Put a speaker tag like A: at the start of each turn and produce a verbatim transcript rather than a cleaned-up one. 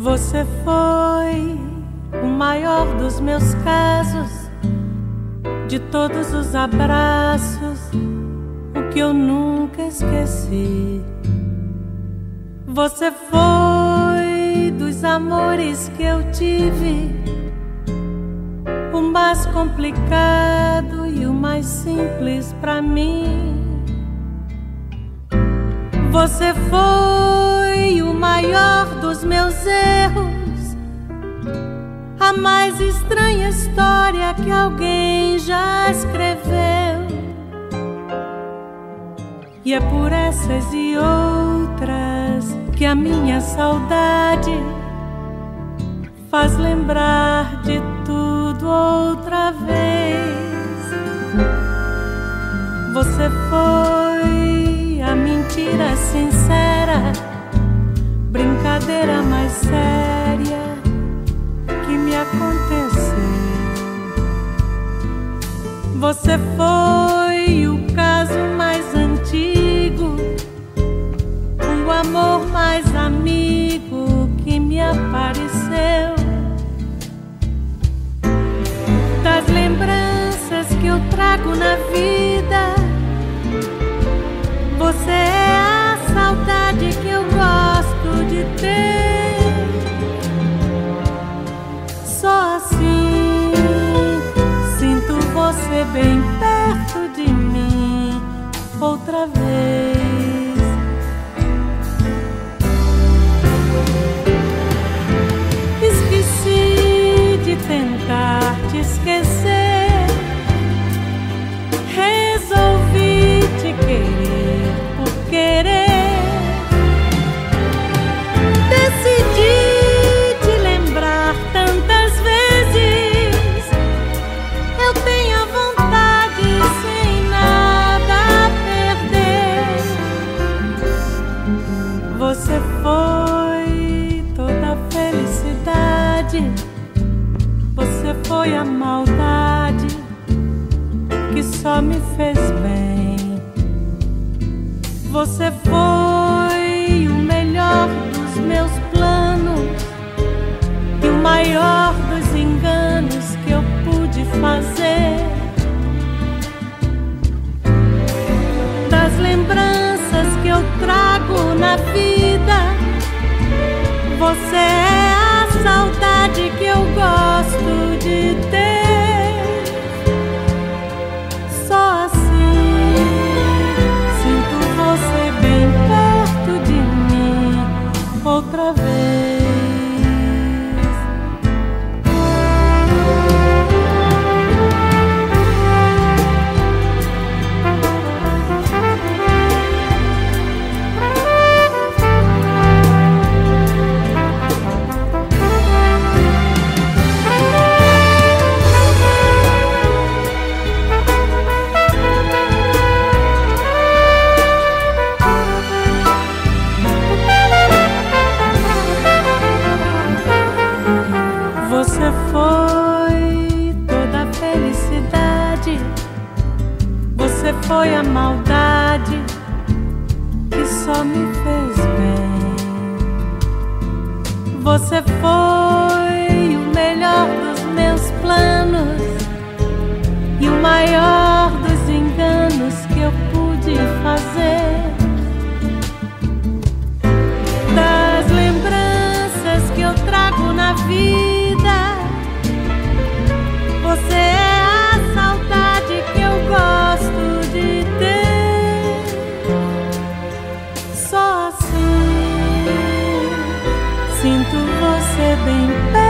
A: Você foi o maior dos meus casos, de todos os abraços, o que eu nunca esqueci. Você foi dos amores que eu tive, o mais complicado e o mais simples pra mim. Você foi o maior dos meus erros, a mais estranha história que alguém já escreveu. E é por essas e outras que a minha saudade faz lembrar de tudo outra vez. Você foi a mentira sincera, brincadeira mais séria que me aconteceu. Você foi o caso mais antigo, o amor mais amigo que me apareceu. Das lembranças que eu trago na vida, você é a saudade que eu gosto de ter. Só assim sinto você bem perto de mim outra vez. Esqueci de tentar te esquecer, resolvi te querer por querer. Decidi te lembrar tantas vezes, eu tenho a vontade sem nada a perder. Você foi toda a felicidade, você foi a maldade que só me fez bem. Você foi o melhor dos meus planos e o maior dos enganos que eu pude fazer. Das lembranças que eu trago na vida, você é a saudade que eu gosto de ter. Só assim sinto você bem perto de mim outra vez. Você foi toda a felicidade, você foi a maldade que só me fez bem. Você foi o melhor dos meus planos e o maior dos enganos que eu pude fazer. Das lembranças que eu trago na vida, você é a saudade que eu gosto de ter. Só assim sinto você bem perto